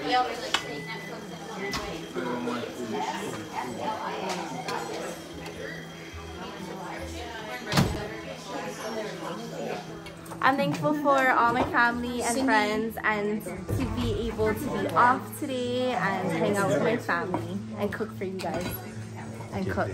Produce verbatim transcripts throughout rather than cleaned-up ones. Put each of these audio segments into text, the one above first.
I'm thankful for all my family and friends and to be able to be off today and hang out with my family and cook for you guys and cook.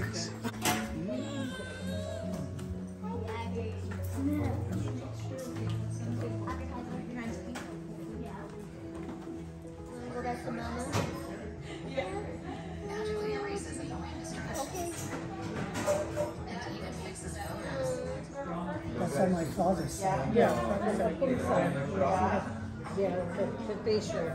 That's on my father's side. Yeah, that's on his side. Yeah, yeah, the, the facial.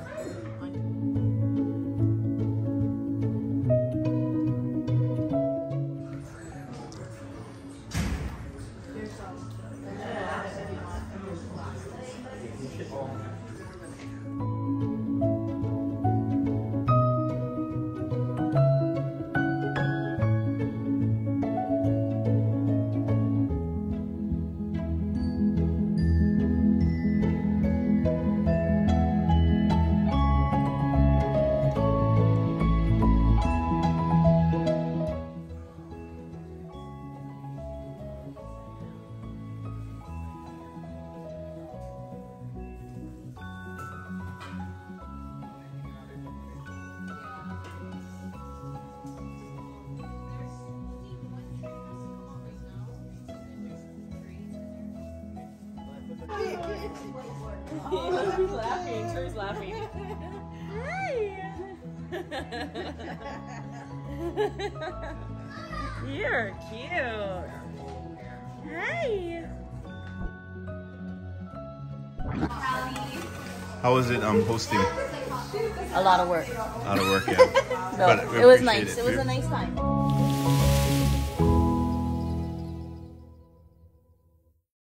He's laughing. Troy's laughing. Hi. You're cute. Hi. How was it um hosting? A lot of work. A lot of work, yeah. No, But we it was appreciate nice. It, it was a nice time.